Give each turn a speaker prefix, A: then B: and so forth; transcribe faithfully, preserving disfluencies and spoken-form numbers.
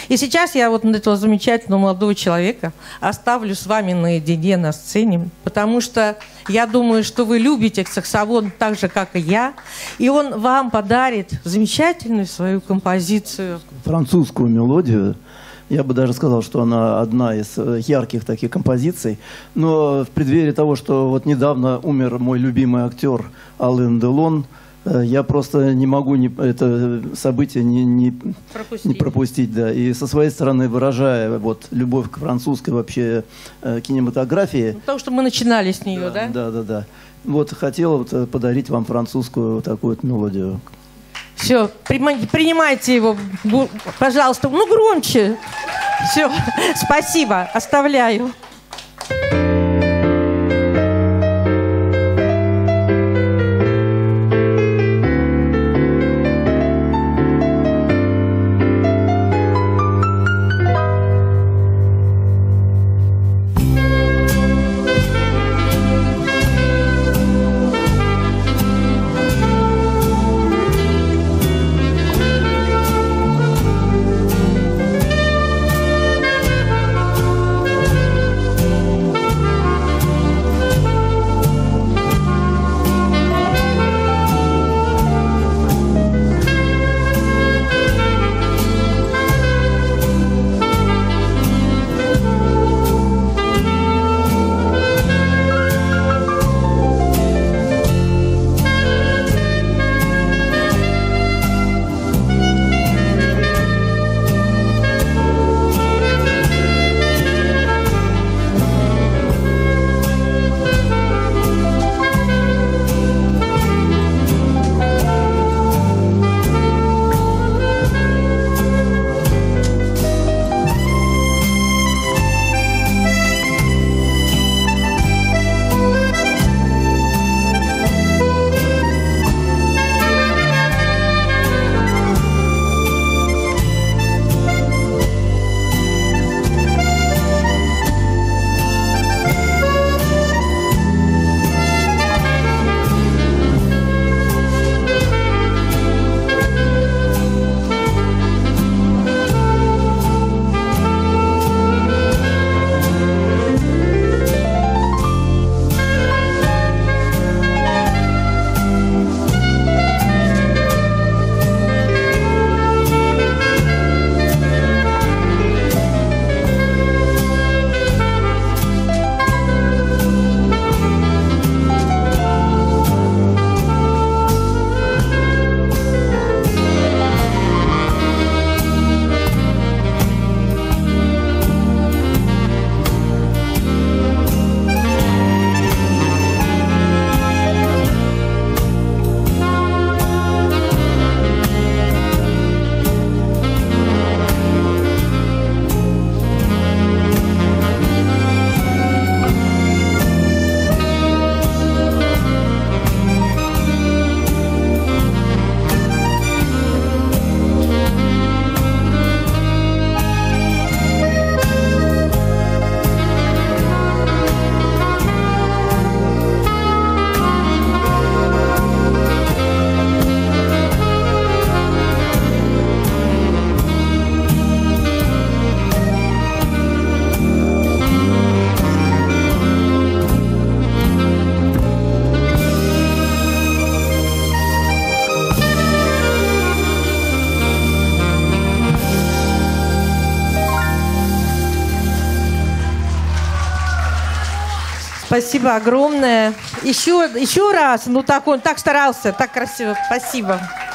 A: И сейчас я вот этого замечательного молодого человека оставлю с вами наедине на сцене, потому что я думаю, что вы любите саксофон так же, как и я, и он вам подарит замечательную свою композицию.
B: Французскую мелодию. Я бы даже сказал, что она одна из ярких таких композиций. Но в преддверии того, что вот недавно умер мой любимый актер Ален Делон, я просто не могу не, это событие не, не, пропустить. не пропустить. Да. И со своей стороны, выражая вот, любовь к французской вообще э, кинематографии.
A: Потому что мы начинали с нее,
B: да?
A: Да,
B: да, да. да. Вот хотел вот, подарить вам французскую вот такую вот мелодию.
A: Все, принимайте его, пожалуйста. Ну, громче. Все, спасибо, оставляю. Спасибо огромное. Еще, еще раз. Ну, так он так старался, так красиво. Спасибо.